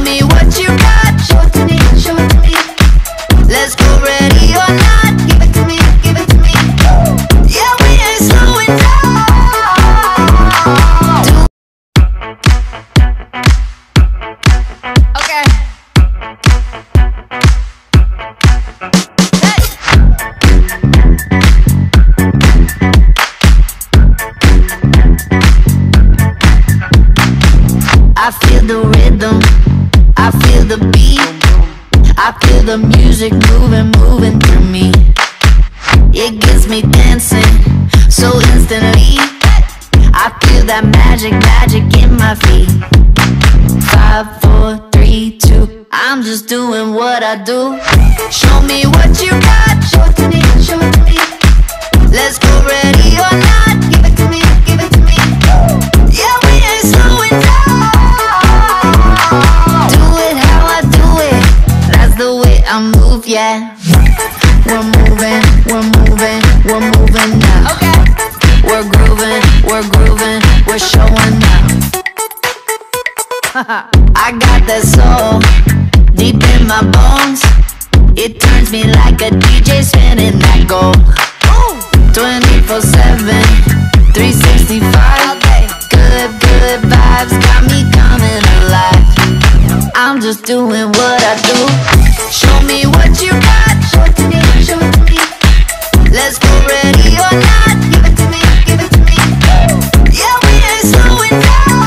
me what you got. Show it to me, show it to me. Let's go, ready or not. Give it to me, give it to me. Yeah, we ain't slowing down. Okay. Hey. I feel the rhythm, I feel the beat, I feel the music moving, moving through me. It gets me dancing so instantly. I feel that magic, magic in my feet. 5, 4, 3, 2, I'm just doing what I do. Show me what you got. Show it to me, show it to me. Let's go, ready or not. Give it to me, give it to me. Yeah, we ain't slowing down. Do it how I do it, that's the way I move, yeah. We're moving, we're moving, we're moving now. Okay. We're grooving, we're showing now. I got that soul deep in my bones. It turns me like a DJ spinning that goal. 24/7, 365. Good, good vibes got me coming alive. I'm just doing what I do. Show me what you got. Show it to me, show it to me. Let's go, ready or not. Give it to me, give it to me. Yeah, we ain't slowing down.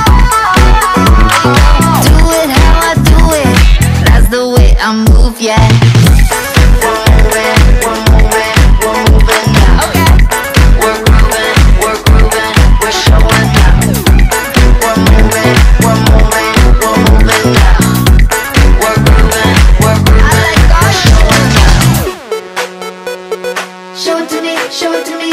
Do it how I do it, that's the way I move, yeah. We're moving, we're moving now. Okay. We're grooving, we're showing now. We're moving, we're moving, we're moving now. We're grooving, I like our showing now. Show it to me, show it to me.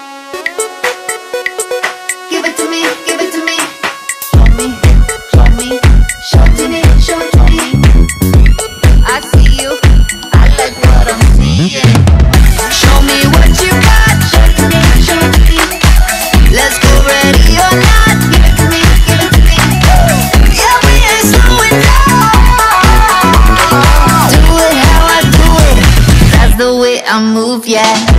Give it to me, give it to me. Show me, show me, show it to me, show it to me. I see you, I like what I'm seeing. Show me what you got. Show it to me, show it to me. Let's go, ready or not. Give it to me, give it to me. Yeah, we ain't slowing down. Do it how I do it, that's the way I move, yeah.